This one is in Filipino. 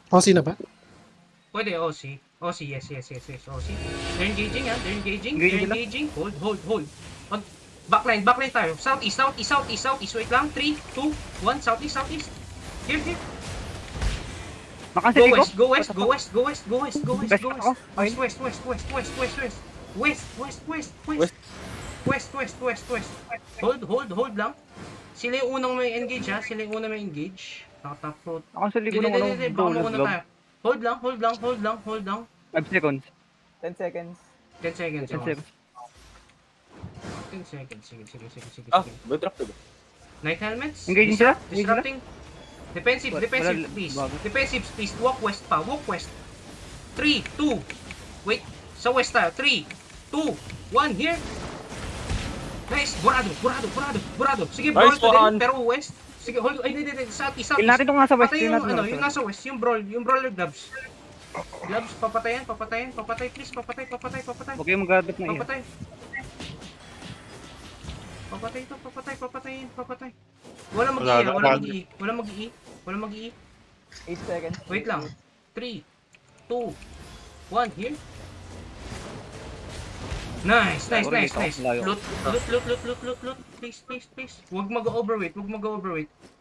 OC na ba? Pwede, OC. OC, yes. OC. They're engaging, ha? They're engaging. Engaging They're engaging. Hold. Backline tayo. Southeast. Wait lang. 3, 2, 1. Southeast. Here. Makansel ko? Go west. West. Hold lang. Sila yung unang may engage, ha? Nakatapot. Makansel ko ng Hindi. Baka mauna tayo. Hold lang. 5 seconds. 10 seconds. 10 seconds. 10 seconds. 10 seconds. Sige. Ah, may drop diba? Night helmets. Engaging sila? Disrupting. Defensive, please. Bago. Defensive, please. Walk west. 3, 2. Wait. Sa west tayo. 3, 2, 1. Here. Nice. Burado. Sige, brawl Nice to din. one. Pero west. Sige, hold. Ay, hindi. Southeast. Kill natin itong nasa west. Patay Kill yung, natin yung nasa west. Yung brawler gloves. Gloves, papatayan. Papatay, please. Papatay. Huwag kayong mag-adopt na iya. Papatay. Walang mag-i. 8 seconds. Wait lang. 3, 2, 1, here. Nice. Layo. Loot. Please. Huwag mag-overweight.